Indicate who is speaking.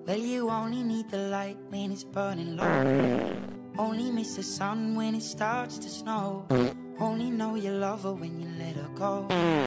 Speaker 1: Well, you only need the light when it's burning low. Only miss the sun when it starts to snow. Only know you love her when you let her go.